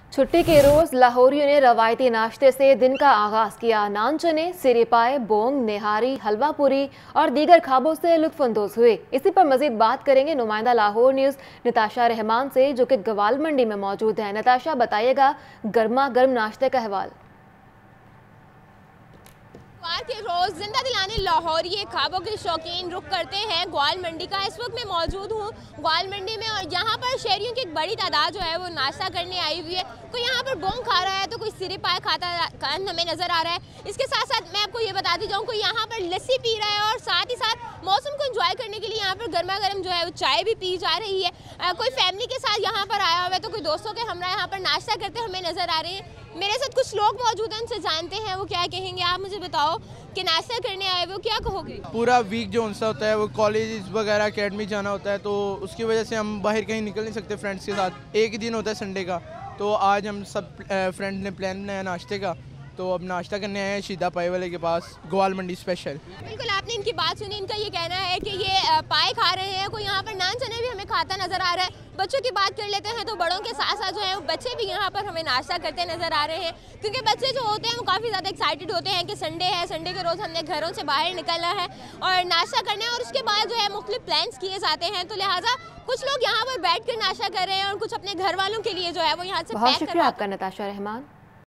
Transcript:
छुट्टी के रोज लाहौरियों ने रवायती नाश्ते से दिन का आगाज किया। नान चने, सिरे पाए, बोंग, निहारी, हलवा पूरी और दीगर खाबों से लुत्फानंदोज हुए। इसी पर मजीद बात करेंगे नुमाइंदा लाहौर न्यूज नताशा रहमान से, जो कि गवाल मंडी में मौजूद है। नताशा, बताइएगा गर्मा गर्म नाश्ते का हवाल। के रोज जिंदा दिलाने लाहौरी खाबों के शौकीन रुख करते हैं ग्वाल मंडी का। इस वक्त मैं मौजूद हूँ ग्वाल मंडी में और यहाँ पर शहरियों की एक बड़ी तादाद जो है वो नाश्ता करने आई हुई है। कोई यहाँ पर बोंग खा रहा है तो कोई सिरे पाए खाता हमें नजर आ रहा है। इसके साथ साथ मैं आपको ये बताती जाऊँ, कोई यहाँ पर लस्सी पी रहा है और साथ ही साथ मौसम को एंजॉय करने के लिए यहाँ पर गर्मा गर्म जो है वो चाय भी पी जा रही है। कोई फैमिली के साथ यहाँ पर आया हुआ है तो कोई दोस्तों के हमरा यहाँ पर नाश्ता करते हमें नजर आ रहे हैं। मेरे साथ कुछ लोग मौजूद हैं, उनसे जानते हैं वो क्या कहेंगे। आप मुझे बताओ कि नाश्ता करने आए वो क्या कहोगे? पूरा वीक जो उनसा होता है वो कॉलेज वगैरह अकेडमी जाना होता है, तो उसकी वजह से हम बाहर कहीं निकल नहीं सकते फ्रेंड्स के साथ। एक ही दिन होता है संडे का, तो आज हम सब फ्रेंड ने प्लान बनाया नाश्ते का, तो अब नाश्ता करने आए हैं शीदा पाए वाले के पास, ग्वाल मंडी स्पेशल। बिल्कुल, आपने इनकी बात सुनी। इनका ये कहना है कि ये पाए खा रहे हैं। कोई यहाँ पर नान चने भी हमें खाता नजर आ रहा है। बच्चों की बात कर लेते हैं तो बड़ों के साथ साथ जो है वो बच्चे भी यहाँ पर हमें नाश्ता करते नजर आ रहे हैं, क्योंकि बच्चे जो होते हैं वो काफ़ी ज़्यादा एक्साइटेड होते हैं कि संडे है, संडे के रोज़ हमने घरों से बाहर निकलना है और नाश्ता करना है, और उसके बाद जो है मुख्तलिफ प्लान्स किए जाते हैं। तो लिहाजा कुछ लोग यहाँ पर बैठ कर नाश्ता कर रहे हैं और कुछ अपने घर वालों के लिए जो है वो यहाँ से बहुत शुक्रिया आपका नताशा रहमान।